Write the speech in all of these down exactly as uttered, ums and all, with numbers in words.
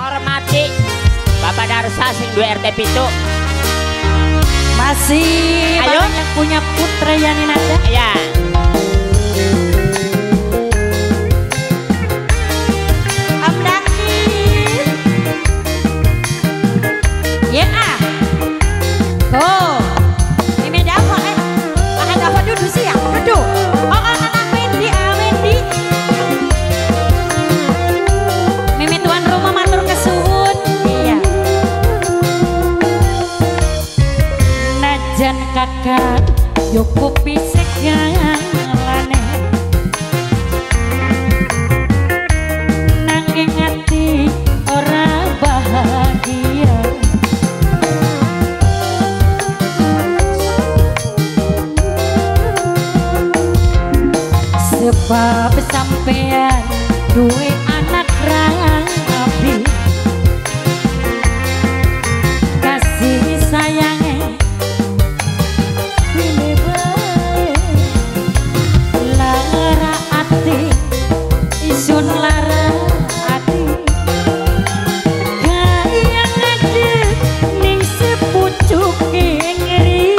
hormati Bapak Darsa sing dua R T Pitu. Masih ayo yang punya putra Yani Nada. Ya. Om Dakir. Ya. Tuh. Ini dapat eh. Ah dapat duduk sih ya. Duduk. Oh, oh anak Wendy, ah Wendy. Mimi tuan rumah matur kesuwun. Iya. Najan kakak yo kopi segalane. Nanging ati ora bahagia. Sebab sampean duwe anak rapi, kasih sayangnya pilih baik. Lara ati isun lara ati kaya ngadeg ning sepucuk ngeri.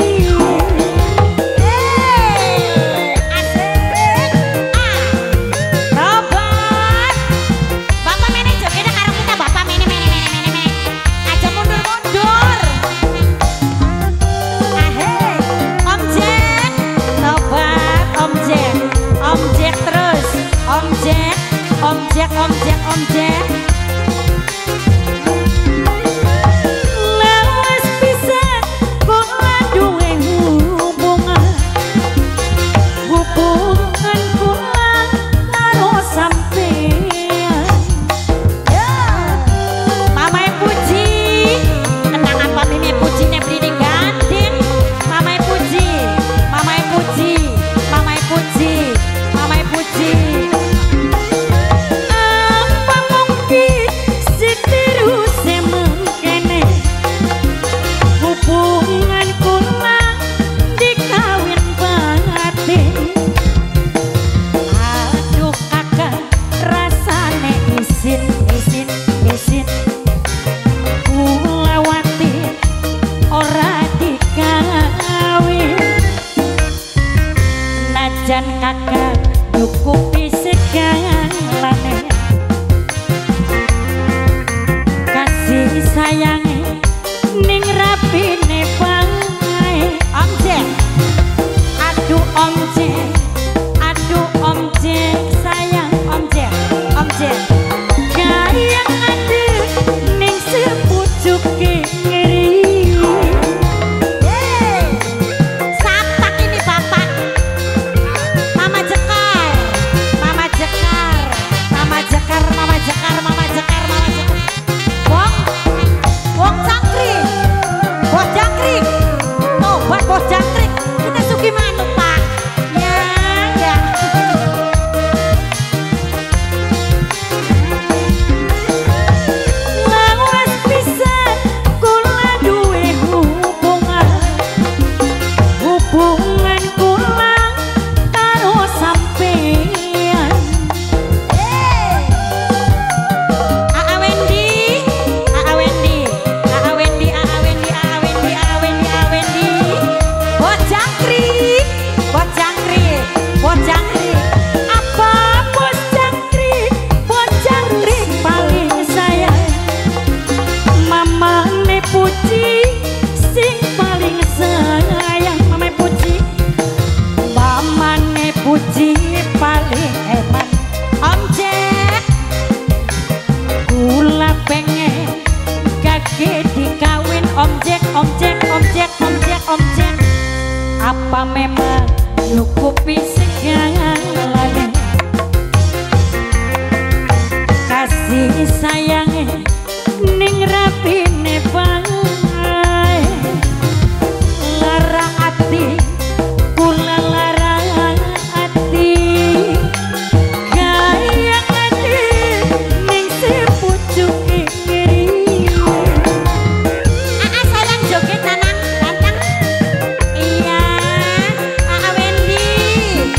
Om Jack, Om Jack, Om Jack. Lawas pisan kula duwe hubungan, hubungan kula karo sampean. Ya, Mama Puji, tenang apa Mimi Puji ne beli gandeng. Mama Puji, Mama Puji, Mama Puji, Mama Puji. Jan kakak cukupi segalane, kasih sayangnya ning rapine bae. Om Jack, aduh Om Jack, aduh Om Jack sayang Om Jack, Om Jack kaya adek ning sepucuk ngeri. Bos jangkrik, kita suki manuk Pak. Ya, ya. Lawas pisan kula duwe hubungan, hubungan kula karo sampean. Aa Wendy, Aa Wendy, Aa Wendy, Aa Wendy, Aa Wendy, Aa Wendy, Aa Wendy. Bos jangkrik, bos jangkrik, bos jangkrik. Apa bos jangkrik, bos jangkrik paling sayang. Mama ne Puji sing paling sayang. Mama Puji, Mama ne Puji paling eman. Om Jack, kula pengen kaki dikawin. Om Jack, Om Jack, Om Jack, Om Jack, Om Jack. Apa memang nyukupi segalane, kasih sayangnya ning rapine bae. Lara ati kula lara ati kaya adek ning sepucuk ngeri. Aa sayang joget tanang, tantang. Iya, Aa Wendy.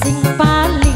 sing paling